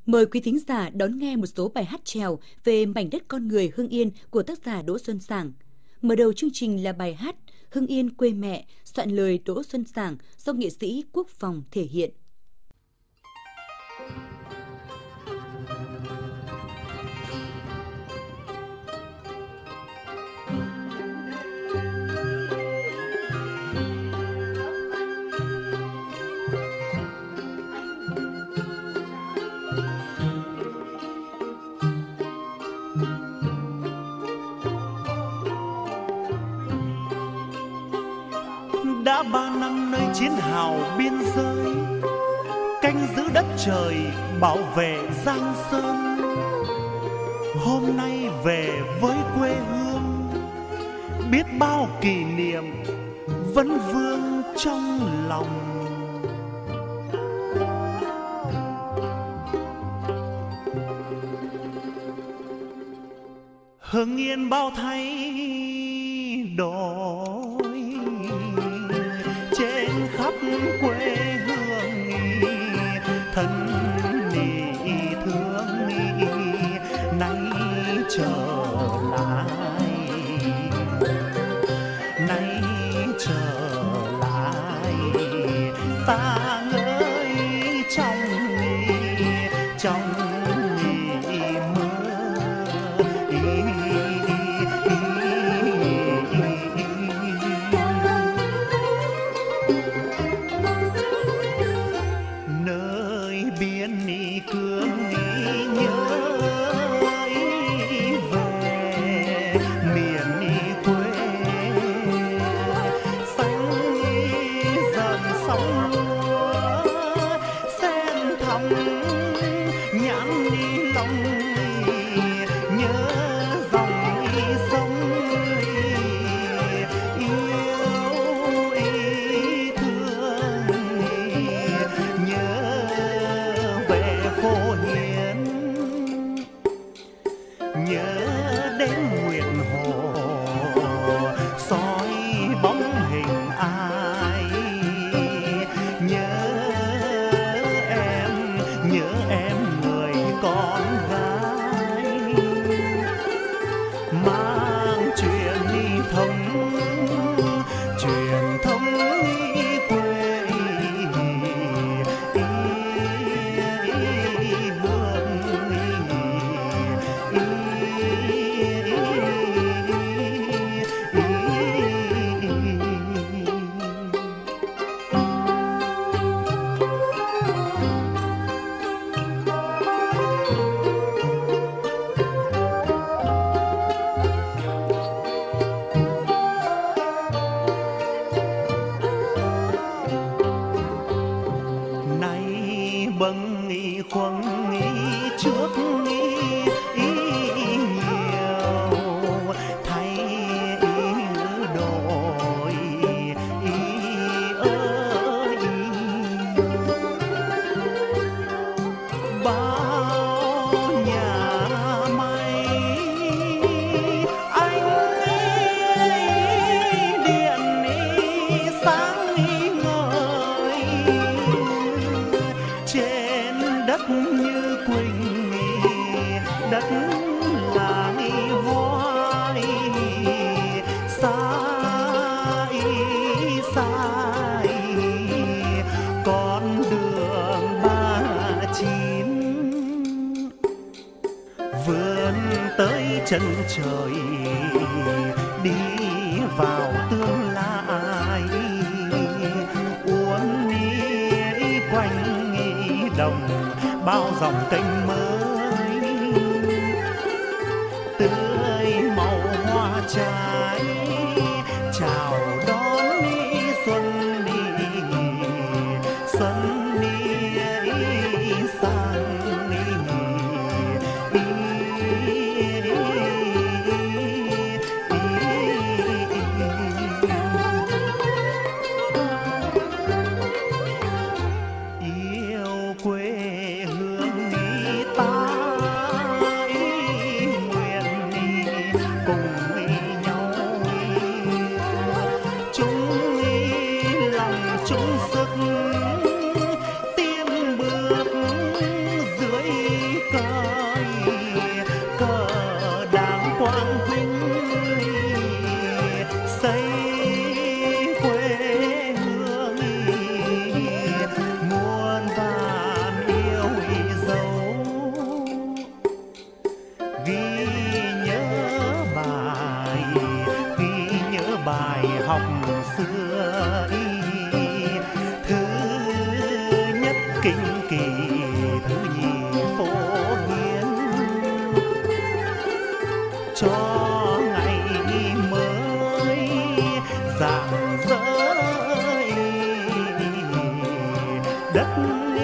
Mời quý thính giả đón nghe một số bài hát chèo về mảnh đất con người Hưng Yên của tác giả Đỗ Xuân Sảng. Mở đầu chương trình là bài hát Hưng Yên quê mẹ, soạn lời Đỗ Xuân Sảng do nghệ sĩ Quốc Phòng thể hiện. Đã 3 năm nơi chiến hào biên giới, canh giữ đất trời, bảo vệ Giang Sơn. Hôm nay về với quê hương, biết bao kỷ niệm vẫn vương trong lòng. Hưng Yên bao thay đổi trên khắp quê hương, thân thương nay trở lại, ta ơi trong chân trời đi vào tương lai, uốn đi quanh đồng bao dòng kênh mới tươi màu hoa trái chào đón xuân đi sang cùng nhau kỳ thứ nhì phổ hiến cho ngày mới rạng rỡ đất hưng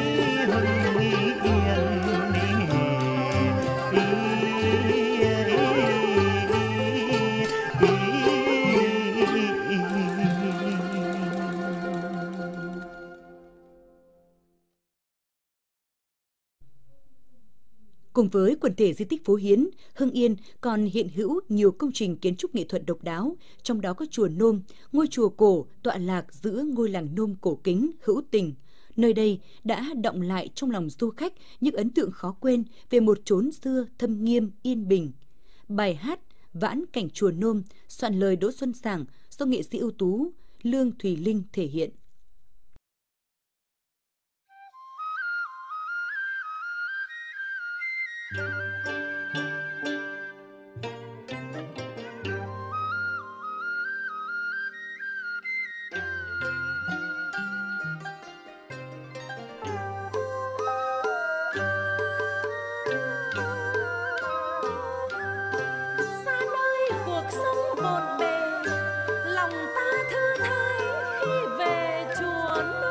Cùng với quần thể di tích Phố Hiến, Hưng Yên còn hiện hữu nhiều công trình kiến trúc nghệ thuật độc đáo, trong đó có chùa Nôm, ngôi chùa cổ tọa lạc giữa ngôi làng Nôm cổ kính, hữu tình. Nơi đây đã đọng lại trong lòng du khách những ấn tượng khó quên về một chốn xưa thâm nghiêm, yên bình. Bài hát Vãn cảnh chùa Nôm, soạn lời Đỗ Xuân Sảng do nghệ sĩ ưu tú Lương Thùy Linh thể hiện.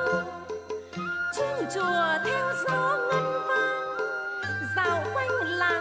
Chùa theo gió ngân vang dạo quanh làng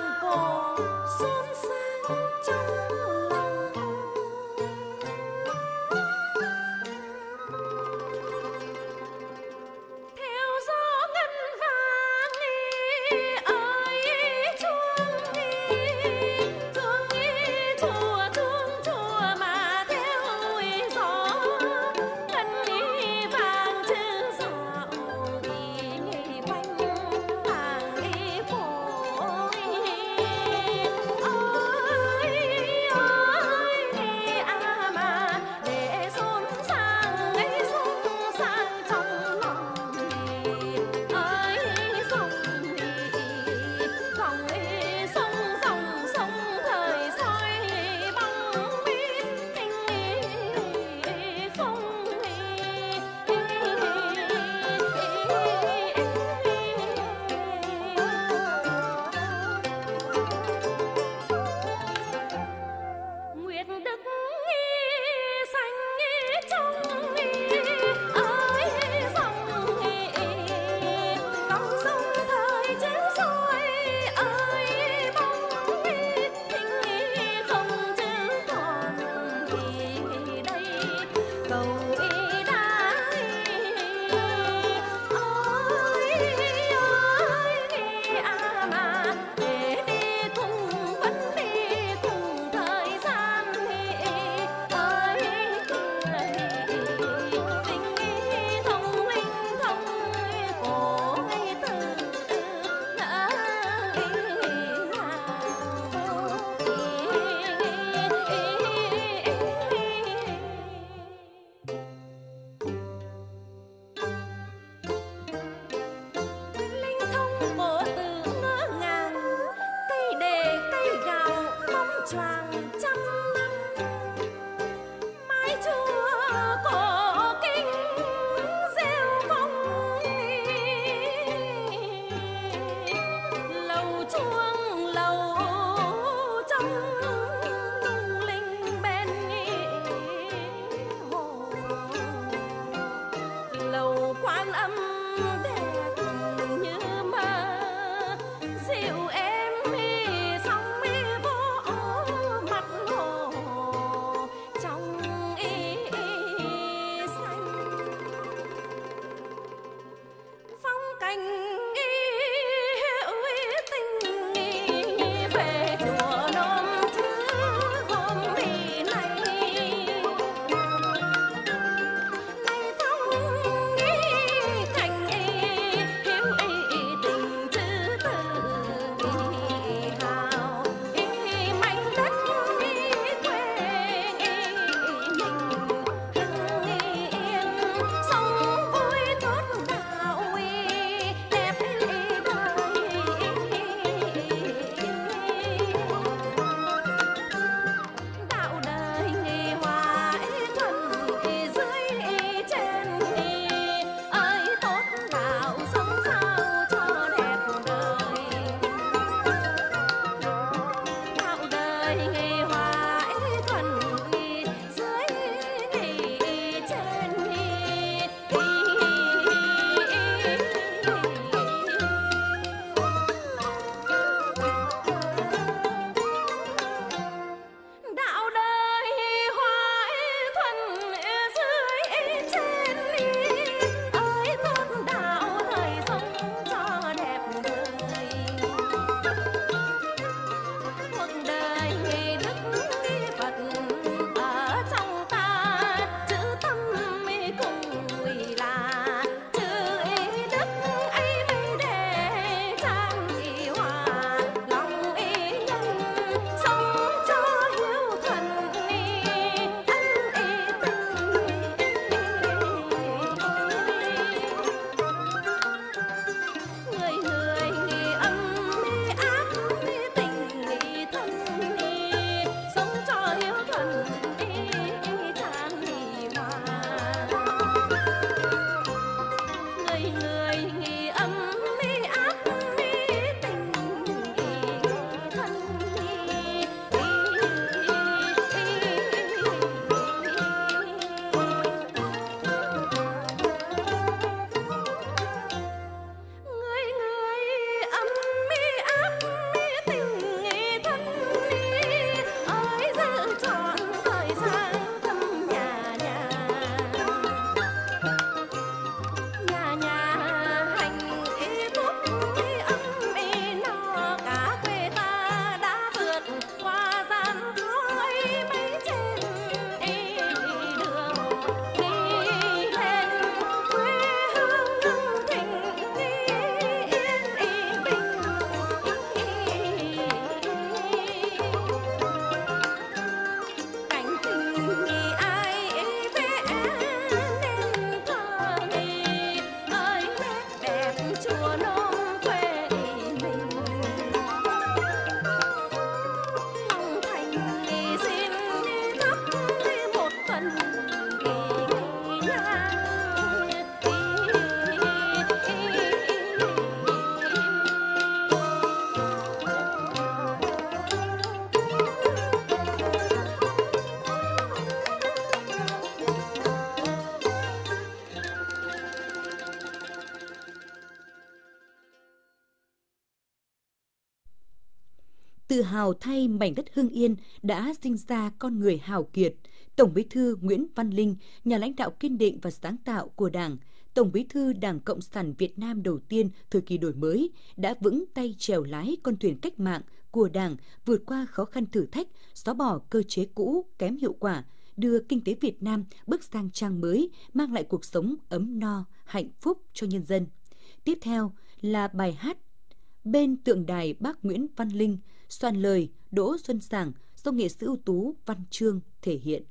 Tự hào thay mảnh đất Hưng Yên đã sinh ra con người hào kiệt, Tổng Bí thư Nguyễn Văn Linh, nhà lãnh đạo kiên định và sáng tạo của Đảng, Tổng Bí thư Đảng Cộng sản Việt Nam đầu tiên thời kỳ đổi mới, đã vững tay chèo lái con thuyền cách mạng của Đảng vượt qua khó khăn thử thách, xóa bỏ cơ chế cũ kém hiệu quả, đưa kinh tế Việt Nam bước sang trang mới, mang lại cuộc sống ấm no, hạnh phúc cho nhân dân. Tiếp theo là bài hát Bên tượng đài Bác Nguyễn Văn Linh, soạn lời Đỗ Xuân Sảng, do nghệ sĩ ưu tú Văn Chương thể hiện.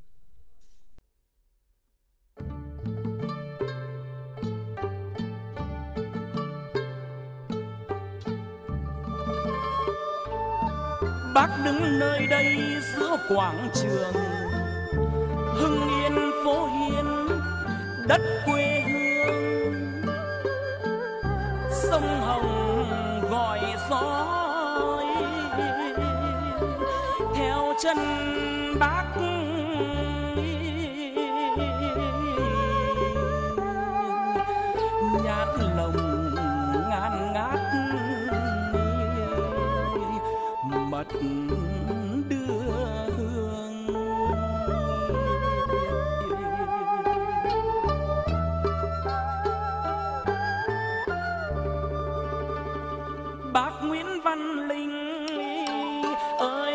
Bác đứng nơi đây giữa quảng trường, Hưng Yên phố Hiến, đất quê hương. Sông Hồng gọi gió theo chân bác, nhát lồng ngàn ngát mật đưa hương. Bác Nguyễn Văn Linh ơi,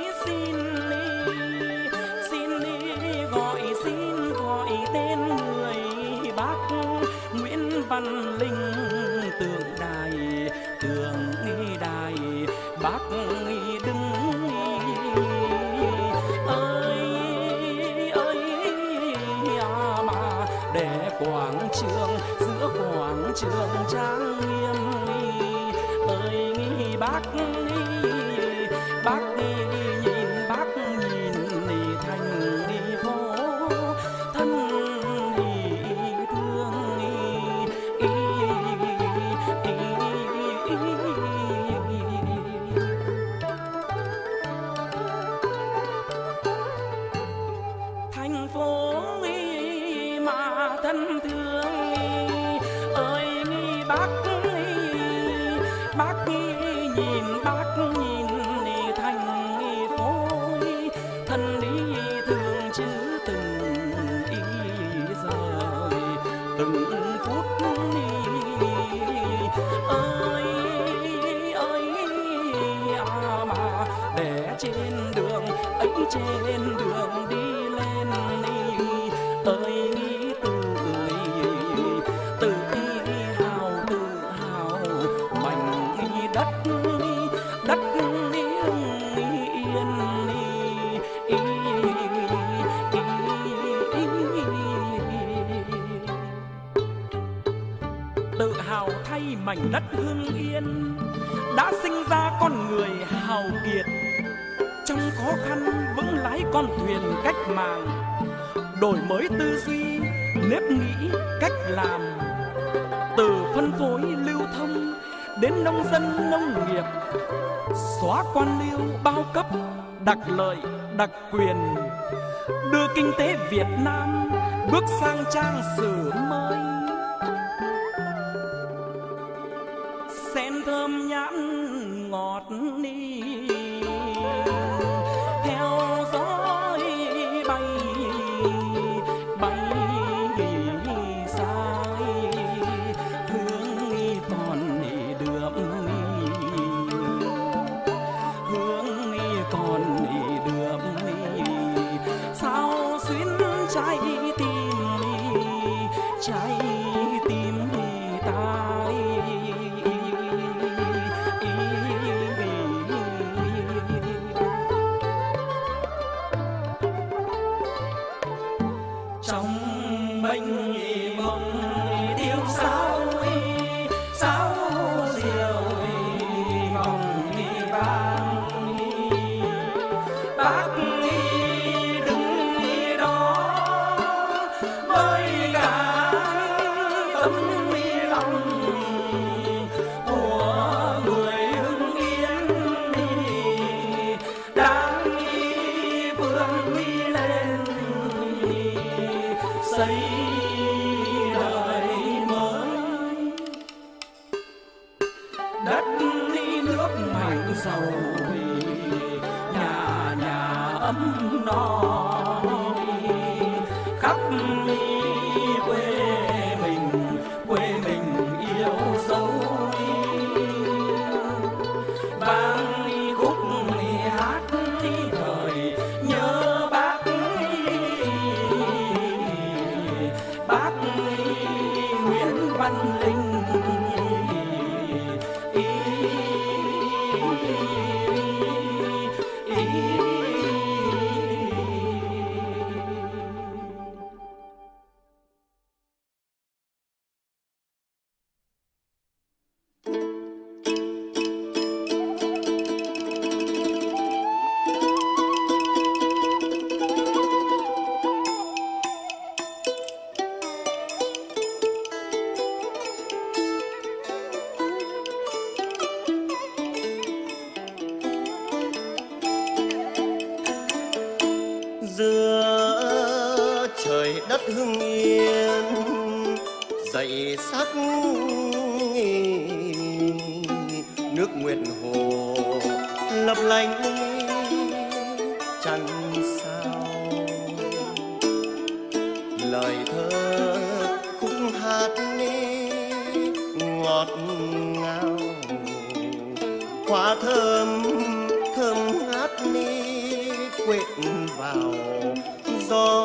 xin gọi tên người Bác Nguyễn Văn Linh, tượng đài Bác đứng mà để quảng trường, giữa quảng trường trang nghiêm bác nhìn thành phố thân thương. Thành phố mà thân thương ơi, bác nhìn thành phố thân đi thương chứ từng giờ từng phút mà để trên đường đi lên tự hào mảnh đất Hưng Yên. Tự hào thay mảnh đất Hưng Yên đã sinh ra con người hào kiệt, trong khó khăn vững lái con thuyền cách mạng, đổi mới tư duy nếp nghĩ cách làm, từ phân phối lưu thông đến nông dân nông nghiệp, xóa quan liêu bao cấp đặc lợi đặc quyền, đưa kinh tế Việt Nam bước sang trang sử mới. Sen thơm nhãn ngọt ni theo gió bay xa, hướng còn đượm sao xuyến trái tim ta. Trong mênh mông tiếng sáo diều vòng vang, bác đứng đó với cả tấm lòng của người Hưng Yên, đang vươn lên xây đời mới. Đất nước mạnh giàu ấm no khắp quê mình yêu dấu vang khúc hát thời nhớ bác Nguyễn Văn Linh. Giữa trời đất hưng yên dậy sắc nước Nguyệt Hồ lấp lánh trăng sao, lời thơ khúc hát ngọt ngào, hoa thơm ngát quệt vào gió